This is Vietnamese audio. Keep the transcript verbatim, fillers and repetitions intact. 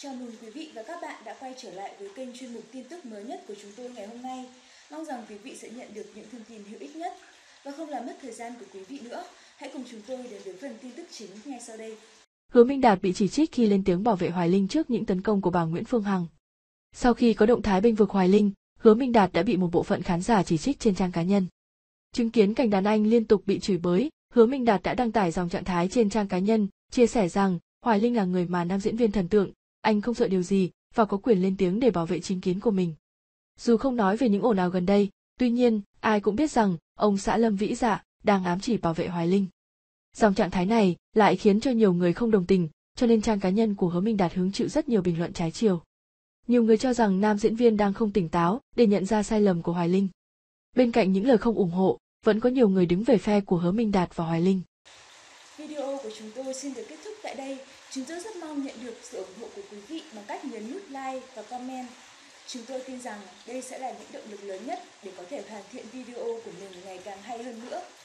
Chào mừng quý vị và các bạn đã quay trở lại với kênh chuyên mục tin tức mới nhất của chúng tôi ngày hôm nay. Mong rằng quý vị sẽ nhận được những thông tin hữu ích nhất. Và không làm mất thời gian của quý vị nữa, hãy cùng chúng tôi đến với phần tin tức chính ngay sau đây. Hứa Minh Đạt bị chỉ trích khi lên tiếng bảo vệ Hoài Linh trước những tấn công của bà Nguyễn Phương Hằng. Sau khi có động thái bênh vực Hoài Linh, Hứa Minh Đạt đã bị một bộ phận khán giả chỉ trích trên trang cá nhân. Chứng kiến cảnh đàn anh liên tục bị chửi bới, Hứa Minh Đạt đã đăng tải dòng trạng thái trên trang cá nhân, chia sẻ rằng Hoài Linh là người mà nam diễn viên thần tượng, anh không sợ điều gì và có quyền lên tiếng để bảo vệ chính kiến của mình. Dù không nói về những ồn ào gần đây, tuy nhiên, ai cũng biết rằng ông xã Lâm Vĩ Dạ đang ám chỉ bảo vệ Hoài Linh. Dòng trạng thái này lại khiến cho nhiều người không đồng tình, cho nên trang cá nhân của Hứa Minh Đạt hứng chịu rất nhiều bình luận trái chiều. Nhiều người cho rằng nam diễn viên đang không tỉnh táo để nhận ra sai lầm của Hoài Linh. Bên cạnh những lời không ủng hộ, vẫn có nhiều người đứng về phe của Hứa Minh Đạt và Hoài Linh. Video của chúng tôi xin được kết thúc tại đây. Chúng tôi rất mong nhận được sự ủng hộ của quý vị bằng cách nhấn nút like và comment. Chúng tôi tin rằng đây sẽ là những động lực lớn nhất để có thể hoàn thiện video của mình ngày càng hay hơn nữa.